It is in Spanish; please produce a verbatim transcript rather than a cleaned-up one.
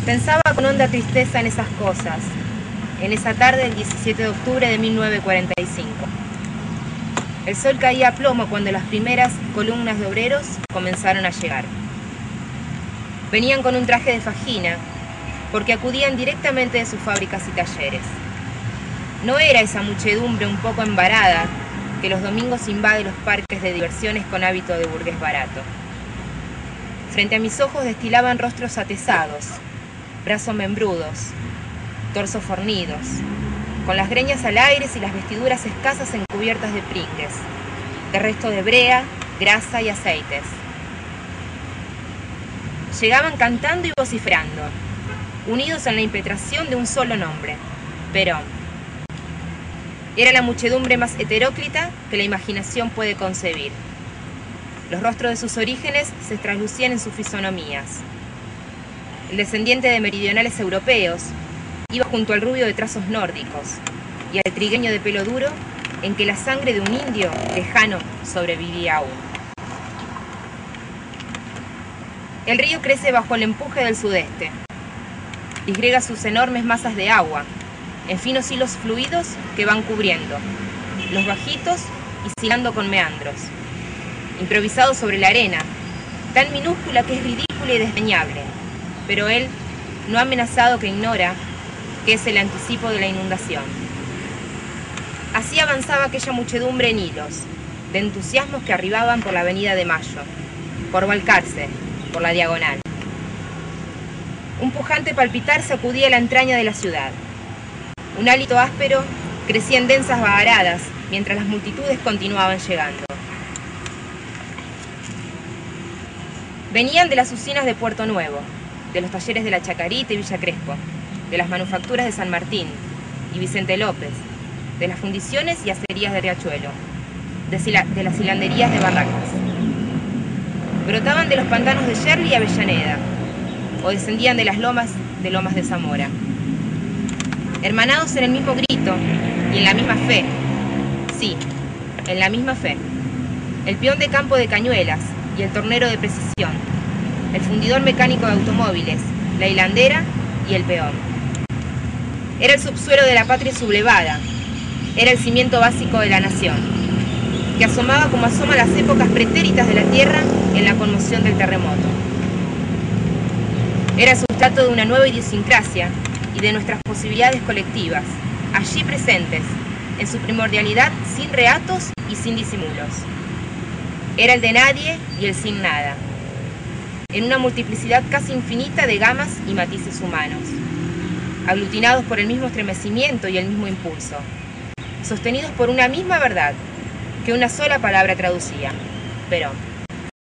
Pensaba con honda tristeza en esas cosas, en esa tarde del diecisiete de octubre de mil novecientos cuarenta y cinco. El sol caía a plomo cuando las primeras columnas de obreros comenzaron a llegar. Venían con un traje de fajina, porque acudían directamente de sus fábricas y talleres. No era esa muchedumbre un poco embarada que los domingos invade los parques de diversiones con hábito de burgués barato. Frente a mis ojos destilaban rostros atesados, brazos membrudos, torsos fornidos, con las greñas al aire y las vestiduras escasas encubiertas de pringues, de resto de brea, grasa y aceites. Llegaban cantando y vociferando, unidos en la impetración de un solo nombre, Perón. Era la muchedumbre más heteróclita que la imaginación puede concebir. Los rostros de sus orígenes se traslucían en sus fisonomías. El descendiente de meridionales europeos iba junto al rubio de trazos nórdicos y al trigueño de pelo duro en que la sangre de un indio lejano sobrevivía aún. El río crece bajo el empuje del sudeste. Disgrega sus enormes masas de agua en finos hilos fluidos que van cubriendo los bajitos y silando con meandros, improvisados sobre la arena, tan minúscula que es ridícula y desdeñable, pero él no ha amenazado que ignora que es el anticipo de la inundación. Así avanzaba aquella muchedumbre en hilos, de entusiasmos que arribaban por la avenida de Mayo, por Balcarce, por la Diagonal. Un pujante palpitar sacudía la entraña de la ciudad. Un hálito áspero crecía en densas vagaradas mientras las multitudes continuaban llegando. Venían de las usinas de Puerto Nuevo, de los talleres de La Chacarita y Villa Crespo, de las manufacturas de San Martín y Vicente López, de las fundiciones y acerías de Riachuelo, de, de las hilanderías de Barracas. Brotaban de los pantanos de Yerli y Avellaneda, o descendían de las lomas de Lomas de Zamora. Hermanados en el mismo grito y en la misma fe, sí, en la misma fe, el peón de campo de cañuelas y el tornero de precisión, el fundidor mecánico de automóviles, la hilandera y el peón. Era el subsuelo de la patria sublevada, era el cimiento básico de la nación, que asomaba como asoman las épocas pretéritas de la tierra en la conmoción del terremoto. Era el sustrato de una nueva idiosincrasia y de nuestras posibilidades colectivas, allí presentes, en su primordialidad sin reatos y sin disimulos. Era el de nadie y el sin nada, en una multiplicidad casi infinita de gamas y matices humanos, aglutinados por el mismo estremecimiento y el mismo impulso, sostenidos por una misma verdad que una sola palabra traducía: Perón.